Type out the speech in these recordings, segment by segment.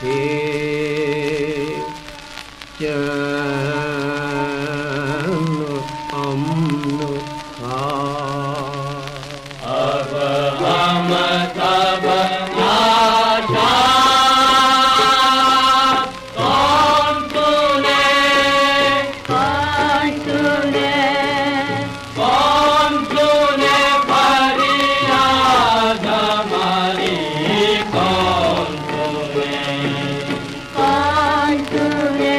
थे चैन अमन था। अब हम सब आशा कौन सुने, कौन सुने, कौन सुने फरियाद हमारी, कौन सुने, कौन सुने।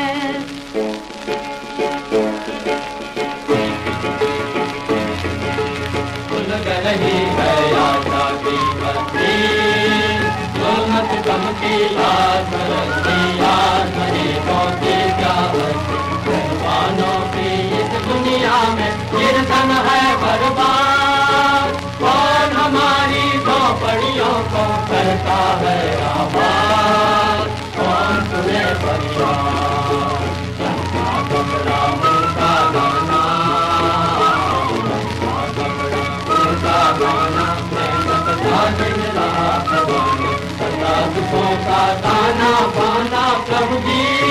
खुल गई है आशा की बत्ती, जोनत गम की आस रखती, आस गरीबों की क्या बस्ती। मेहरबानों की इस दुनिया में कीर्तन है बर्बाद, कौन हमारी झोपड़ियों को करता है आबाद, कौन सुने फरियाद। चंदा कपड़ा मुर्गा गाना, चंदा गाना, मेहनत का दिन रात गाना, सदा दुखों का दाना पाना प्रभु जी।